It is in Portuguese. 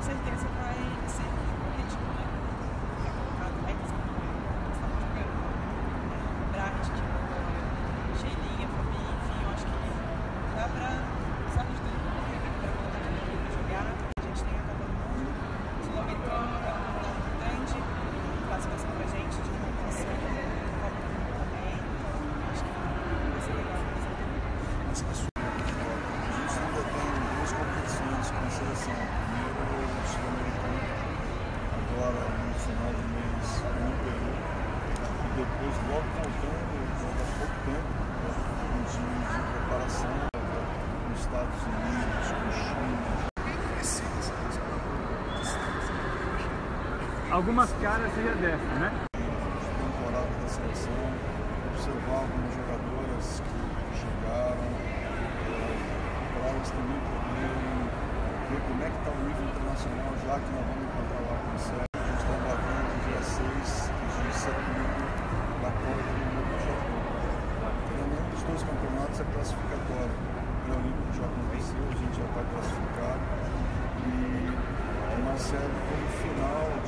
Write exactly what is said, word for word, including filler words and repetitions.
certeza vai ser o ritmo, né? Vai colocar atletas como estamos jogando. Bright, Sheilinha, Fabi, enfim, eu acho que dá pra, sabe de tudo, pra colocar todo mundo pra jogar. A gente tem a Copa do Mundo, Sul-Americano, que é um campeonato importante, classificação pra gente de pontuação, Copa do Mundo também. Acho que vai ser legal. Mas que isso, a gente ainda tem duas competições com a seleção. Primeiro o Sul-Americano, agora no final do mês no Peru, e depois logo voltando, há pouco tempo, um time de preparação nos Estados Unidos, com China. Algumas caras você já deve, né? Temporada da seleção, observar algumas jogadoras que chegaram, para elas também poderem ver como é que está o nível internacional, já que nós vamos encontrar lá com o Sérgio. A gente está embarcando no dia seis de setembro da Copa do Mundo do Japão. Nenhum dos dois campeonatos é classificatório. O Olímpico já aconteceu, a gente já está classificado e não serve como final